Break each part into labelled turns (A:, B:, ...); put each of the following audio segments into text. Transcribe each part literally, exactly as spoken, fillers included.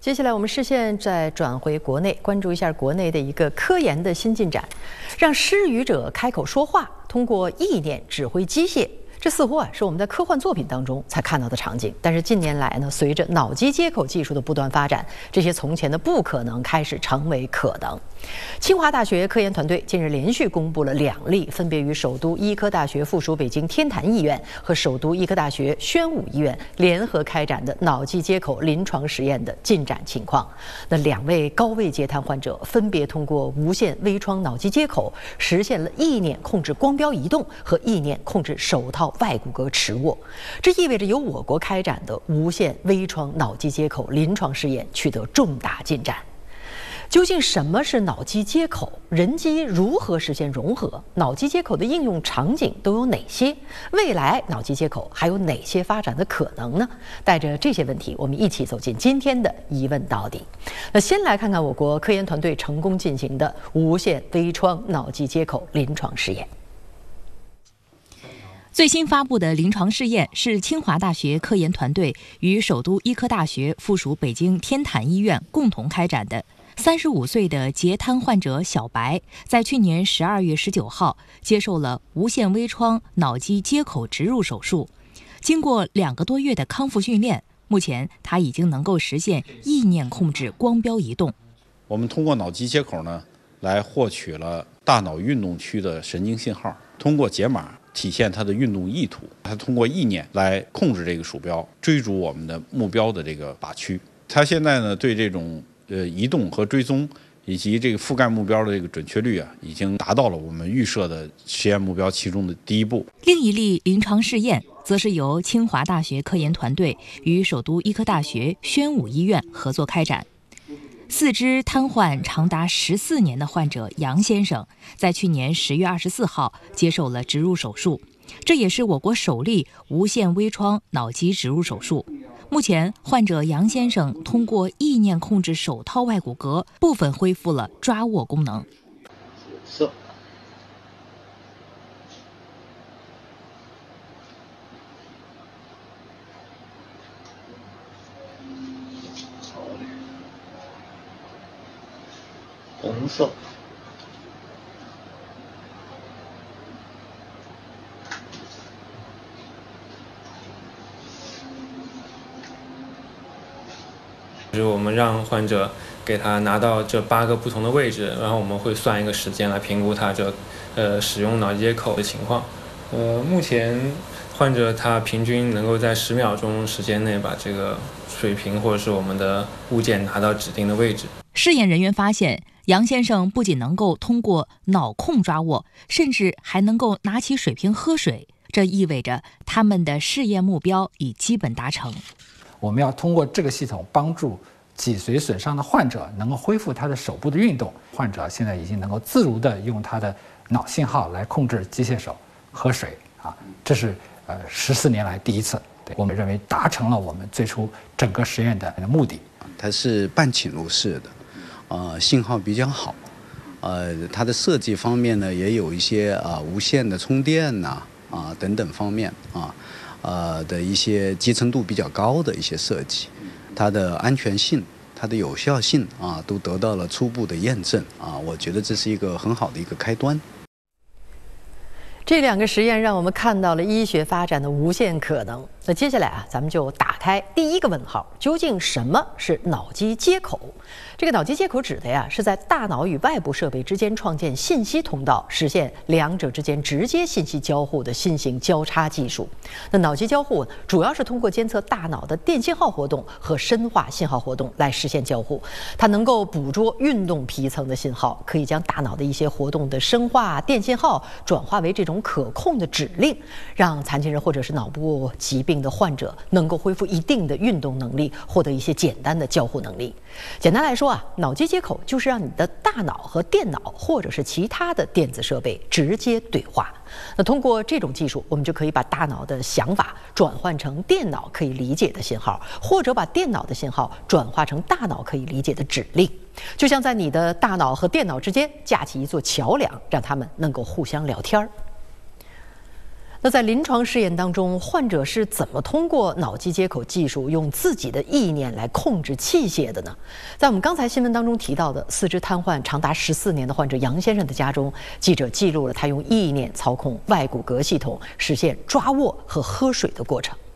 A: 接下来我们视线再转回国内，关注一下国内的一个科研的新进展，让失语者开口说话，通过意念指挥机械。这似乎啊是我们在科幻作品当中才看到的场景，但是近年来呢，随着脑机接口技术的不断发展，这些从前的不可能开始成为可能。清华大学科研团队近日连续公布了两例分别与首都医科大学附属北京天坛医院和首都医科大学宣武医院联合开展的脑机接口临床实验的进展情况。那两位高位截瘫患者分别通过无线微创脑机接口实现了意念控制光标移动和意念控制手套外骨骼持握，这意味着由我国开展的无线微创脑机接口临床试验取得重大进展。究竟什么是脑机接口？人机如何实现融合？脑机接口的应用场景都有哪些？未来脑机接口还有哪些发展的可能呢？带着这些问题，我们一起走进今天的一问到底。那先来看看我国科研团队成功进行的无线微创脑机接口临床试验。
B: 最新发布的临床试验是清华大学科研团队与首都医科大学附属北京天坛医院共同开展的。三十五岁的截瘫患者小白，在去年十二月十九号接受了无线微创脑机接口植入手术。经过两个多月的康复训练，目前他已经能够实现意念控制光标移动。
C: 我们通过脑机接口呢，来获取了大脑运动区的神经信号，通过解码体现它的运动意图，它通过意念来控制这个鼠标，追逐我们的目标的这个靶区。它现在呢，对这种呃移动和追踪以及这个覆盖目标的这个准确率啊，已经达到了我们预设的实验目标其中的第一步。
B: 另一例临床试验则是由清华大学科研团队与首都医科大学宣武医院合作开展。四肢瘫痪长达十四年的患者杨先生，在去年十月二十四号接受了植入手术，这也是我国首例无线微创脑机植入手术。目前，患者杨先生通过意念控制手套外骨骼，部分恢复了抓握功能。
D: 是。红色。
E: 就是我们让患者给他拿到这八个不同的位置，然后我们会算一个时间来评估他这呃使用脑机接口的情况。呃，目前患者他平均能够在十秒钟时间内把这个水瓶或者是我们的物件拿到指定的位置。
B: 试验人员发现，杨先生不仅能够通过脑控抓握，甚至还能够拿起水瓶喝水，这意味着他们的试验目标已基本达成。
F: 我们要通过这个系统帮助脊髓损伤的患者能够恢复他的手部的运动。患者现在已经能够自如地用他的脑信号来控制机械手喝水啊，这是呃十四年来第一次。对，我们认为达成了我们最初整个实验的目的。
G: 它是半侵入式的，呃，信号比较好，呃，它的设计方面呢也有一些啊、呃、无线的充电呐啊、呃、等等方面啊。呃的一些集成度比较高的一些设计，它的安全性、它的有效性啊，都得到了初步的验证啊，我觉得这是一个很好的一个开端。
A: 这两个实验让我们看到了医学发展的无限可能。那接下来啊，咱们就打开第一个问号：究竟什么是脑机接口？这个脑机接口指的呀，是在大脑与外部设备之间创建信息通道，实现两者之间直接信息交互的新型交叉技术。那脑机交互主要是通过监测大脑的电信号活动和深化信号活动来实现交互。它能够捕捉运动皮层的信号，可以将大脑的一些活动的深化电信号转化为这种可控的指令，让残疾人或者是脑部疾病的患者能够恢复一定的运动能力，获得一些简单的交互能力。简单来说啊，脑机接口就是让你的大脑和电脑或者是其他的电子设备直接对话。那通过这种技术，我们就可以把大脑的想法转换成电脑可以理解的信号，或者把电脑的信号转化成大脑可以理解的指令，就像在你的大脑和电脑之间架起一座桥梁，让他们能够互相聊天儿。 那在临床试验当中，患者是怎么通过脑机接口技术，用自己的意念来控制器械的呢？在我们刚才新闻当中提到的四肢瘫痪长达十四年的患者杨先生的家中，记者记录了他用意念操控外骨骼系统，实现抓握和喝水的过程。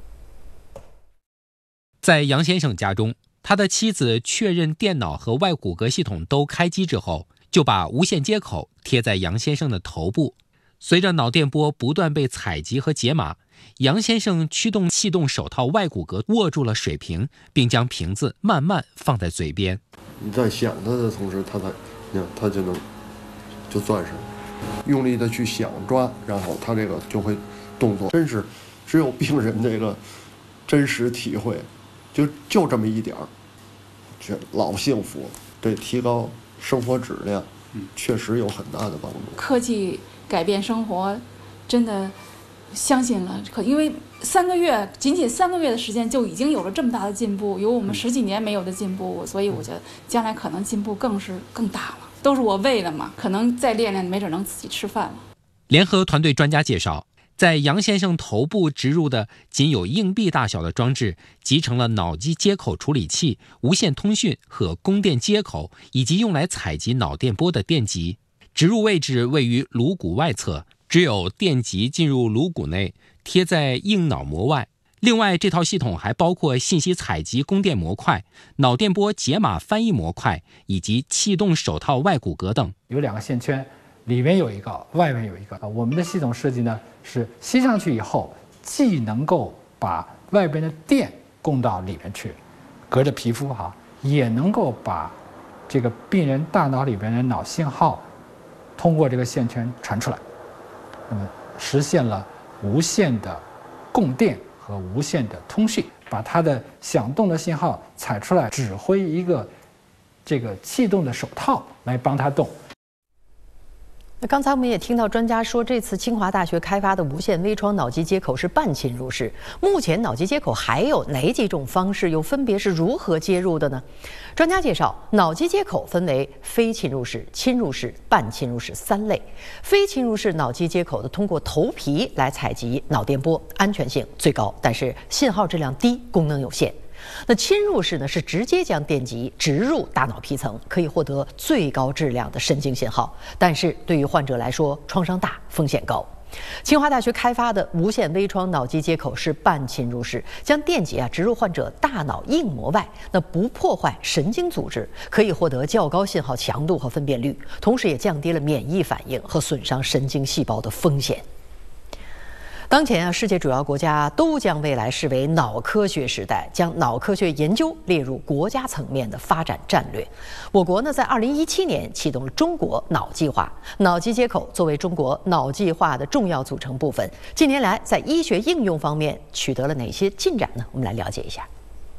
H: 在杨先生家中，他的妻子确认电脑和外骨骼系统都开机之后，就把无线接口贴在杨先生的头部。随着脑电波不断被采集和解码，杨先生驱动气动手套外骨骼握住了水瓶，并将瓶子慢慢放在嘴边。
I: 你在想它的同时，它才，你看它就能就攥上，用力的去想抓，然后它这个就会动作。真是只有病人这个真实体会，就就这么一点儿，这老幸福，对提高生活质量，确实有很大的帮助。
J: 科技改变生活，真的相信了。可因为三个月，仅仅三个月的时间就已经有了这么大的进步，有我们十几年没有的进步，所以我觉得将来可能进步更是更大了。都是我为了嘛，可能再练练，没准能自己吃饭了。
H: 联合团队专家介绍，在杨先生头部植入的仅有硬币大小的装置，集成了脑机接口处理器、无线通讯和供电接口，以及用来采集脑电波的电极。植入位置位于颅骨外侧，只有电极进入颅骨内，贴在硬脑膜外。另外，这套系统还包括信息采集供电模块、脑电波解码翻译模块以及气动手套外骨骼等。
F: 有两个线圈，里面有一个，外面有一个。我们的系统设计呢是吸上去以后，既能够把外边的电供到里面去，隔着皮肤哈，也能够把这个病人大脑里边的脑信号通过这个线圈传出来，那么实现了无线的供电和无线的通讯，把它的响动的信号采出来，指挥一个这个气动的手套来帮它动。
A: 那刚才我们也听到专家说，这次清华大学开发的无线微创脑机接口是半侵入式。目前脑机接口还有哪几种方式，又分别是如何接入的呢？专家介绍，脑机接口分为非侵入式、侵入式、半侵入式三类。非侵入式脑机接口的通过头皮来采集脑电波，安全性最高，但是信号质量低，功能有限。那侵入式呢，是直接将电极植入大脑皮层，可以获得最高质量的神经信号，但是对于患者来说，创伤大，风险高。清华大学开发的无线微创脑机接口是半侵入式，将电极啊植入患者大脑硬膜外，那不破坏神经组织，可以获得较高信号强度和分辨率，同时也降低了免疫反应和损伤神经细胞的风险。当前啊，世界主要国家都将未来视为脑科学时代，将脑科学研究列入国家层面的发展战略。我国呢，在二零一七年启动了中国脑计划，脑机接口作为中国脑计划的重要组成部分。近年来，在医学应用方面取得了哪些进展呢？我们来了解一下。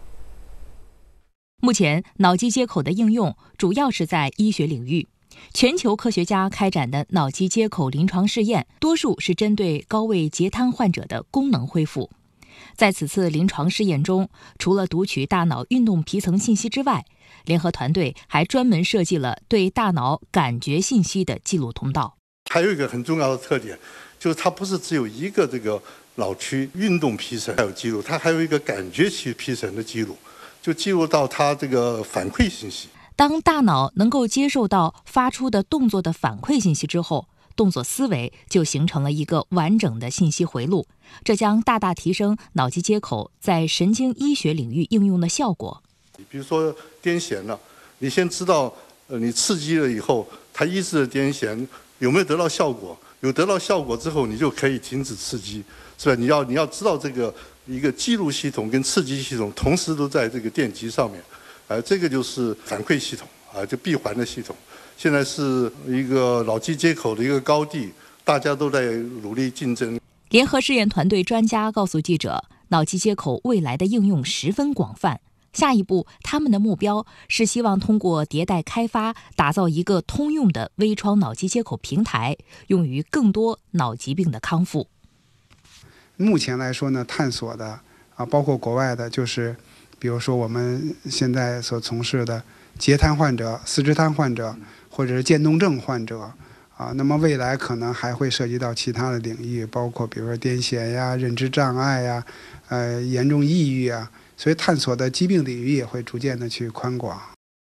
B: 目前，脑机接口的应用主要是在医学领域。全球科学家开展的脑机接口临床试验，多数是针对高位截瘫患者的功能恢复。在此次临床试验中，除了读取大脑运动皮层信息之外，联合团队还专门设计了对大脑感觉信息的记录通道。
I: 还有一个很重要的特点，就是它不是只有一个这个脑区运动皮层还有记录，它还有一个感觉区皮层的记录，就记录到它这个反馈信息。
B: 当大脑能够接受到发出的动作的反馈信息之后，动作思维就形成了一个完整的信息回路，这将大大提升脑机接口在神经医学领域应用的效果。
I: 比如说癫痫了，你先知道，呃，你刺激了以后，它抑制了癫痫有没有得到效果？有得到效果之后，你就可以停止刺激，是吧？你要你要知道这个一个记录系统跟刺激系统同时都在这个电极上面。呃，这个就是反馈系统啊，就闭环的系统。现在是一个脑机接口的一个高地，大家都在努力竞争。
B: 联合试验团队专家告诉记者，脑机接口未来的应用十分广泛。下一步，他们的目标是希望通过迭代开发，打造一个通用的微创脑机接口平台，用于更多脑疾病的康复。
K: 目前来说呢，探索的啊，包括国外的，就是。比如说我们现在所从事的截瘫患者、四肢瘫患者，或者是渐冻症患者， 啊，那么未来可能还会涉及到其他的领域，包括比如说癫痫呀、认知障碍呀、呃严重抑郁啊，所以探索的疾病领域也会逐渐的去宽广。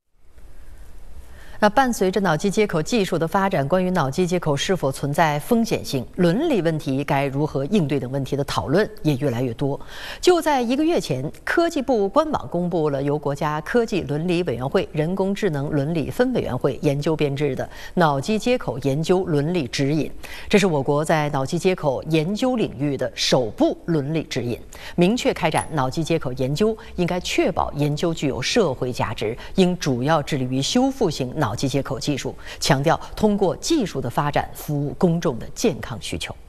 A: 那伴随着脑机接口技术的发展，关于脑机接口是否存在风险性、伦理问题该如何应对等问题的讨论也越来越多。就在一个月前，科技部官网公布了由国家科技伦理委员会人工智能伦理分委员会研究编制的脑机接口研究伦理指引。这是我国在脑机接口研究领域的首部伦理指引，明确开展脑机接口研究应该确保研究具有社会价值，应主要致力于修复性脑机接口技术，强调通过技术的发展服务公众的健康需求。